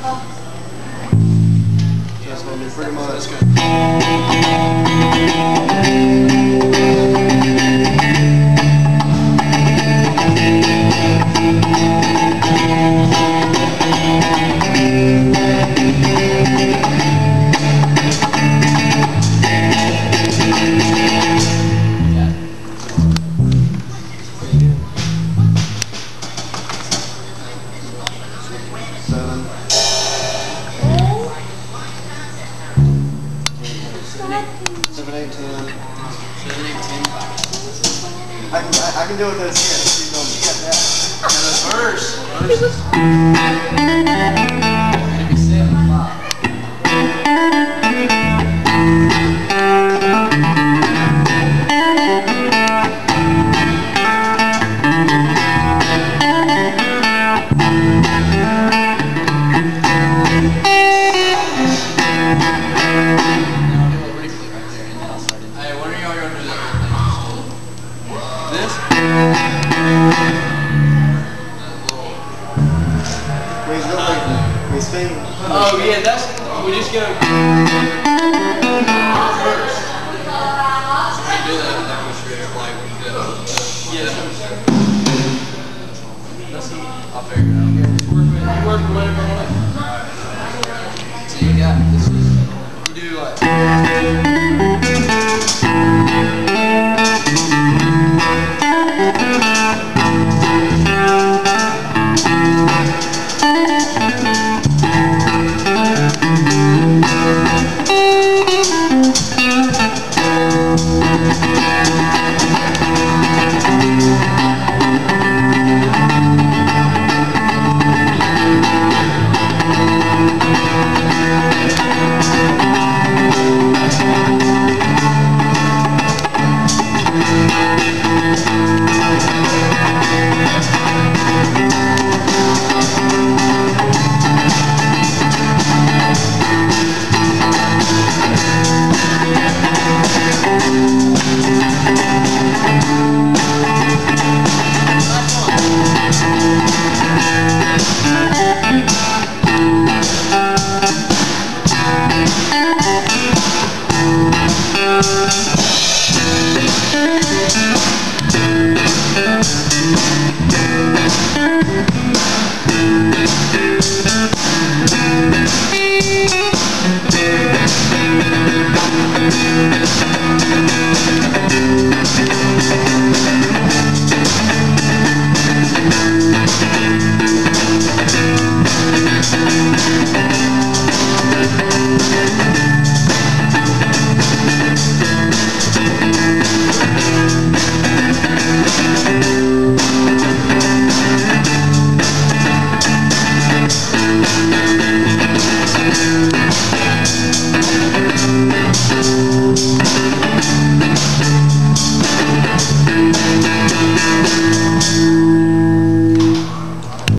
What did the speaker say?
That's going to be pretty much. That's good. I can do it this here. You know, get that. And the verse. Oh yeah, that's we just go first. Do that like yeah. That's I'll figure it out. Yeah, just work with whatever you want. So you got this is you do like